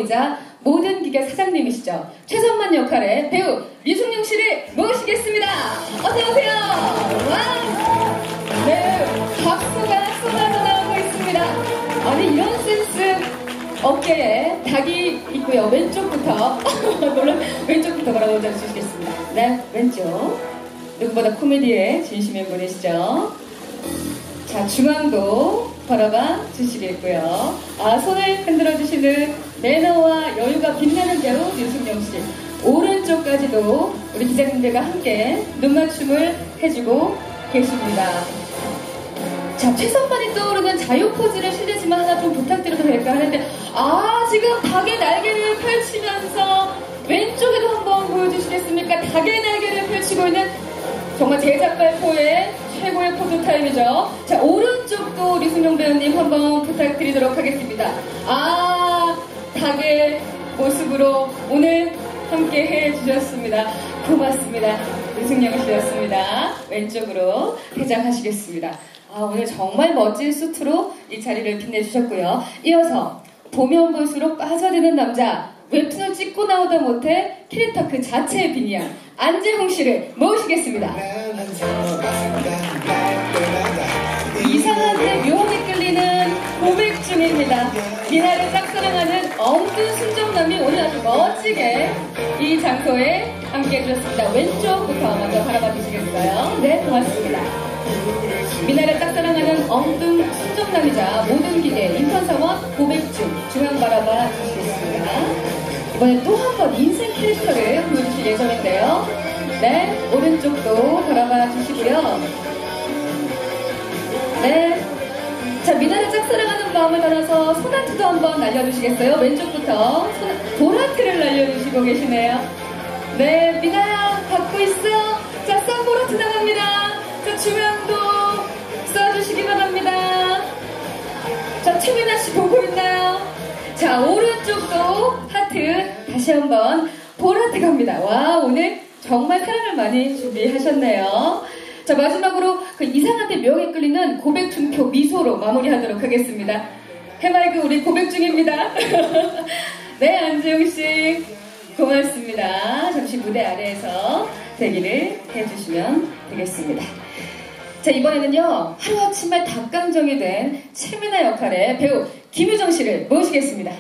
CEO이자 모든 기계 사장님이시죠. 최선만 역할의 배우 류승룡 씨를 모시겠습니다. 어서오세요. 와! 네, 박수가 쏟아져 나오고 있습니다. 아니, 이런 센스 어깨에 닭이 있고요. 왼쪽부터 물론 왼쪽부터 바라보자 주시겠습니다. 네, 왼쪽. 누구보다 코미디에 진심인 분이시죠. 자, 중앙도 바라봐 주시겠고요. 손을 흔들어 주시는 매너와 여유가 빛나는 배우 류승룡 씨. 오른쪽까지도 우리 기자님들과 함께 눈맞춤을 해주고 계십니다. 자, 최선만이 떠오르는 자유 포즈를 실례지만 하나 좀 부탁드려도 될까 하는데, 지금 닭의 날개를 펼치면서 왼쪽에도 한번 보여주시겠습니까? 닭의 날개를 펼치고 있는 정말 제작 발표의 최고의 포토 타임이죠. 자, 오른쪽도 류승룡 배우님 한번 부탁드리도록 하겠습니다. 닭의 모습으로 오늘 함께 해주셨습니다. 고맙습니다. 류승룡 씨였습니다. 왼쪽으로 대장하시겠습니다. 오늘 정말 멋진 수트로 이 자리를 빛내주셨고요. 이어서 보면 볼수록 빠져드는 남자, 웹툰을 찍고 나오다 못해 캐릭터 그 자체의 빈이야 안재홍 씨를 모시겠습니다. 이상한데 묘하게 끌리는 고백 중입니다. 미나를 짝사랑하는 엉뚱 순정남이 오늘 아주 멋지게 이 장소에 함께 해주셨습니다. 왼쪽부터 먼저 바라봐 주시겠어요? 네, 고맙습니다. 미나를 짝사랑하는 엉뚱 순정남이자 모든 기대 인턴사원 고백중 중앙 바라봐 주시겠습니다. 이번에 또 한 번 인생 캐릭터를 보여주실 예정인데요. 네, 오른쪽도 바라봐 주시고요. 네, 자, 미나를 짝사랑하는 마음을 담아서 소나트도 한번 날려주시겠어요? 왼쪽부터 보라트를 날려주시고 계시네요. 네, 미나야 받고 있어. 자, 쌍보라트 나갑니다. 자, 주면도 쏴주시기 바랍니다. 자, 최민아 씨 보고 있나요? 자, 오른쪽도 하트 다시 한번 보라트 갑니다. 와, 오늘 정말 사랑을 많이 준비하셨네요. 자, 마지막으로 그 이상한데 묘하게 끌리는 고백 중표 미소로 마무리하도록 하겠습니다. 해맑은 우리 고백 중입니다. 네, 안재홍 씨 고맙습니다. 잠시 무대 아래에서 대기를 해주시면 되겠습니다. 자, 이번에는요, 하루아침에 닭강정이 된 최민아 역할의 배우 김유정 씨를 모시겠습니다.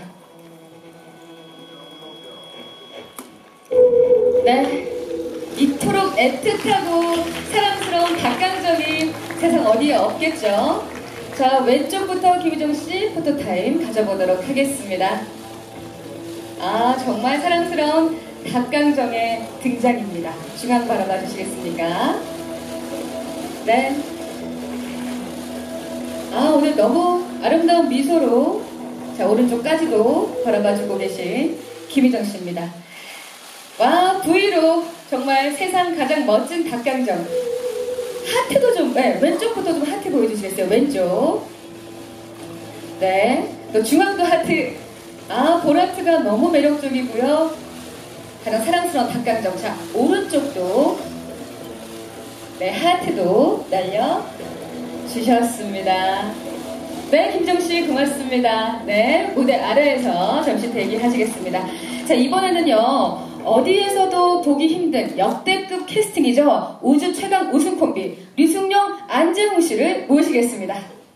네, 이토록 애틋하고 사랑스러운 닭강정이 세상 어디에 없겠죠. 자, 왼쪽부터 김유정 씨 포토타임 가져보도록 하겠습니다. 정말 사랑스러운 닭강정의 등장입니다. 중앙 바라봐 주시겠습니까? 네. 오늘 너무 아름다운 미소로, 자, 오른쪽까지도 바라봐주고 계신 김희정 씨입니다. 와, V로 정말 세상 가장 멋진 닭강정. 하트도 좀, 네, 왼쪽부터 좀 하트 보여주시겠어요? 왼쪽. 네. 또 중앙도 하트. 보라트가 너무 매력적이고요. 가장 사랑스러운 닭강정. 자, 오른쪽도, 네, 하트도 날려주셨습니다. 네, 김정씨 고맙습니다. 네, 무대 아래에서 잠시 대기하시겠습니다. 자, 이번에는요, 어디에서도 보기 힘든 역대급 캐스팅이죠. 우주 최강 우승 콤비 류승룡, 안재홍 씨를 모시겠습니다.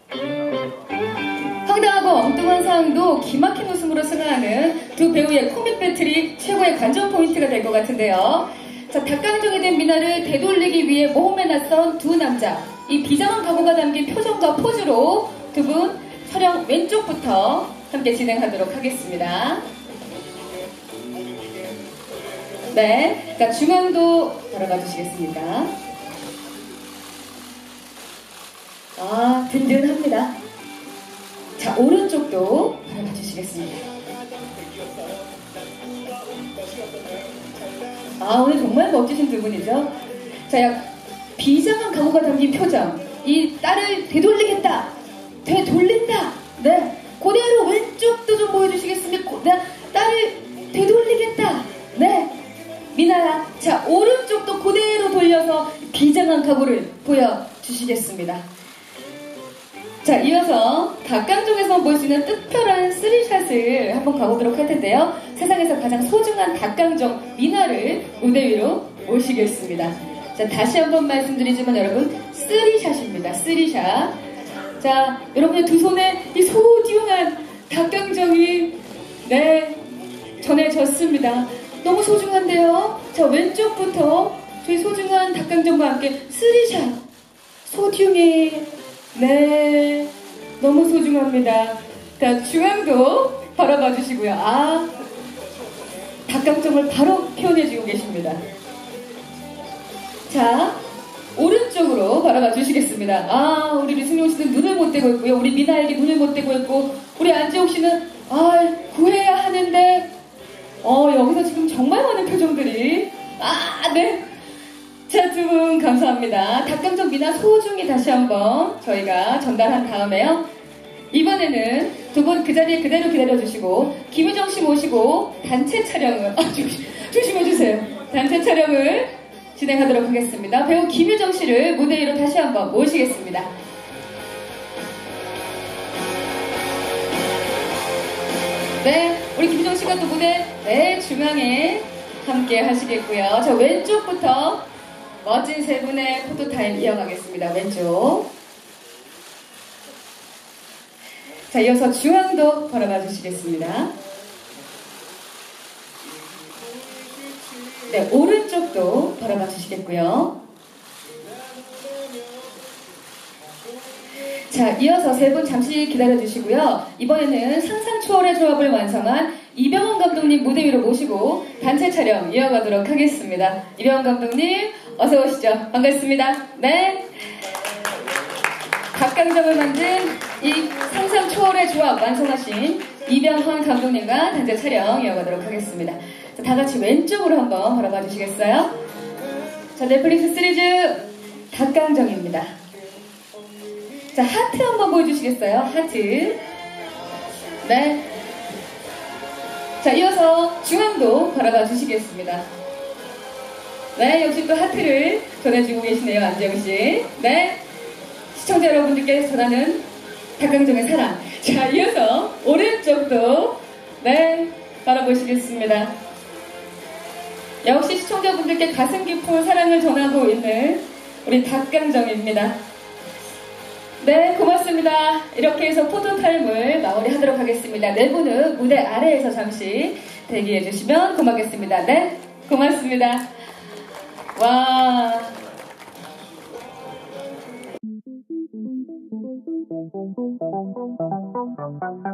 황당하고 엉뚱한 상황도 기막힌 웃음으로 승화하는 두 배우의 코믹 배틀이 최고의 관전 포인트가 될 것 같은데요. 자, 닭강정이 된 미나를 되돌리기 위해 모험에 나선 두 남자. 이 비장한 각오가 담긴 표정과 포즈로 두 분 촬영 왼쪽부터 함께 진행하도록 하겠습니다. 네, 자, 중앙도 바라봐 주시겠습니까? 든든합니다. 자, 오른쪽도 바라봐 주시겠습니다. 오늘 정말 멋지신 두 분이죠. 자, 비장한 각오가 담긴 표정. 이 딸을 되돌리겠다. 되돌린다. 네, 그대로 왼쪽도 좀 보여주시겠습니까? 딸을 되돌리겠다. 네, 미나야. 자, 오른쪽도 그대로 돌려서 비장한 각오를 보여주시겠습니다. 자, 이어서 이어서 닭강정에서 볼 수 있는 특별한 쓰리샷을 한번 가보도록 할 텐데요. 세상에서 가장 소중한 닭강정 미나를 무대 위로 모시겠습니다. 자, 다시 한번 말씀드리지만 여러분, 쓰리샷입니다. 쓰리샷. 자, 여러분의 두 손에 이 소중한 닭강정이 전해졌습니다. 너무 소중한데요. 자, 왼쪽부터 저희 소중한 닭강정과 함께 쓰리샷. 소중해. 너무 소중합니다. 자, 중앙도 바라봐 주시고요. 아, 닭강정을 바로 표현해주고 계십니다. 자, 오른쪽으로 바라봐 주시겠습니다. 아, 우리 류승용 씨는 눈을 못 떼고 있고요. 우리 미나에게 눈을 못 떼고 있고, 우리 안재욱 씨는 구해야 하는데, 여기서 지금 정말 많은 표정들이. 자, 두 분 감사합니다. 닭강정 미나 소중히 다시 한번 저희가 전달한 다음에요. 이번에는 두 분 그 자리에 그대로 기다려주시고, 김유정 씨 모시고 단체 촬영을, 조심해주세요. 단체 촬영을 진행하도록 하겠습니다. 배우 김유정 씨를 무대 위로 다시 한번 모시겠습니다. 우리 김유정 씨가 또 무대 중앙에 함께 하시겠고요. 자, 왼쪽부터 멋진 세 분의 포토타임 이어가겠습니다. 왼쪽. 자, 이어서 중앙도 바라봐 주시겠습니다. 오른쪽도 바라봐 주시겠고요. 자, 이어서 세 분 잠시 기다려 주시고요. 이번에는 상상 초월의 조합을 완성한 이병헌 감독님 무대 위로 모시고 단체 촬영 이어가도록 하겠습니다. 이병헌 감독님, 어서 오시죠. 반갑습니다. 닭강정을 만든 이 상상 초월의 조합 완성하신 이병헌 감독님과 단체 촬영 이어가도록 하겠습니다. 자, 다 같이 왼쪽으로 한번 바라봐 주시겠어요? 자, 넷플릭스 시리즈 닭강정입니다. 자, 하트 한번 보여주시겠어요? 하트. 자, 이어서 중앙도 바라봐 주시겠습니다. 역시 또 하트를 전해주고 계시네요, 안재욱 씨. 시청자 여러분들께 전하는 닭강정의 사랑. 자, 이어서 오른쪽도 바라보시겠습니다. 역시 시청자분들께 가슴 깊은 사랑을 전하고 있는 우리 닭강정입니다. 고맙습니다. 이렇게 해서 포토타임을 마무리하도록 하겠습니다. 네 분은 무대 아래에서 잠시 대기해 주시면 고맙겠습니다. 고맙습니다. 와.